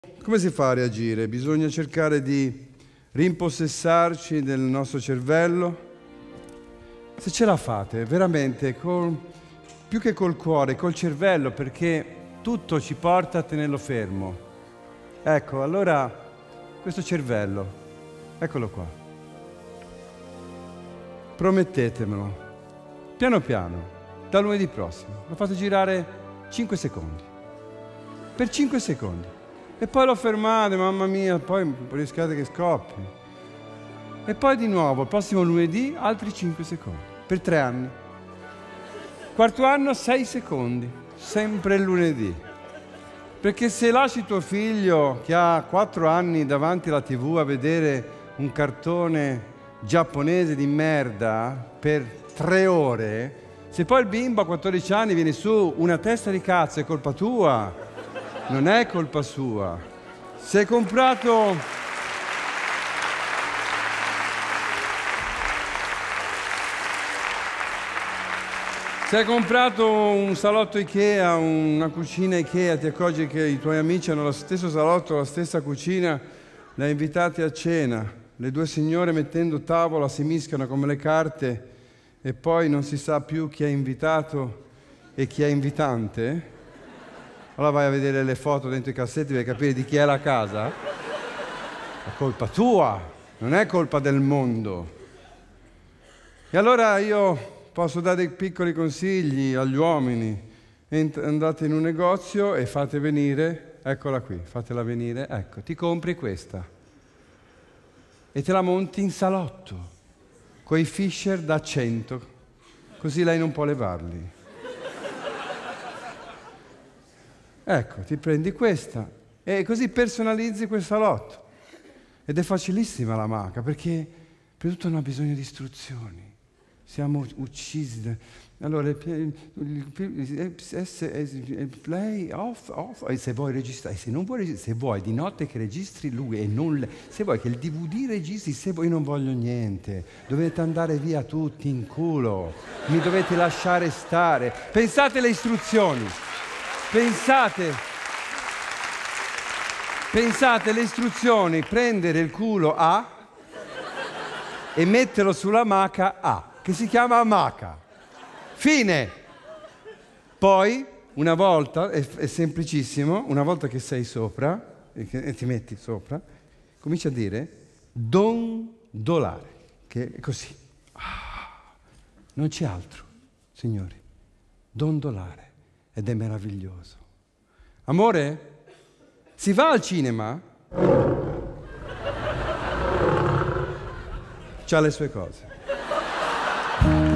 Come si fa a reagire? Bisogna cercare di rimpossessarci del nostro cervello. Se ce la fate, veramente, più che col cuore, col cervello, perché tutto ci porta a tenerlo fermo. Ecco, allora, questo cervello, eccolo qua. Promettetemelo, piano piano, da lunedì prossimo, lo fate girare 5 secondi. Per 5 secondi. E poi lo fermate, mamma mia, poi rischiate che scoppi. E poi di nuovo, il prossimo lunedì, altri 5 secondi. Per 3 anni. Quarto anno, 6 secondi. Sempre il lunedì. Perché se lasci tuo figlio, che ha 4 anni, davanti alla TV a vedere un cartone giapponese di merda per 3 ore, se poi il bimbo a 14 anni viene su una testa di cazzo, è colpa tua. Non è colpa sua. Se hai comprato... Se hai comprato un salotto Ikea, una cucina Ikea, ti accorgi che i tuoi amici hanno lo stesso salotto, la stessa cucina, li hai invitati a cena. Le due signore mettendo tavola si mischiano come le carte e poi non si sa più chi è invitato e chi è invitante. Allora vai a vedere le foto dentro i cassetti per capire di chi è la casa. È colpa tua, non è colpa del mondo. E allora io posso dare dei piccoli consigli agli uomini. Andate in un negozio e fate venire, eccola qui, fatela venire, ecco, ti compri questa e te la monti in salotto, coi fisher da 100, così lei non può levarli. Ecco, ti prendi questa e così personalizzi quel salotto. Ed è facilissima la maca, perché per tutto non ha bisogno di istruzioni. Siamo uccisi. Allora, play, off, e se vuoi registrare, se non vuoi registrare, se vuoi di notte che registri lui e non se vuoi che il DVD registri, se vuoi, io non voglio niente. Dovete andare via tutti in culo. Mi dovete lasciare stare. Pensate alle istruzioni. Pensate le istruzioni, prendere il culo A e metterlo sulla maca A, che si chiama maca. Fine! Poi, una volta, è semplicissimo, una volta che sei sopra, e ti metti sopra, cominci a dire dondolare, che è così. Non c'è altro, signori. Dondolare. Ed è meraviglioso. Amore, si va al cinema? C'ha le sue cose.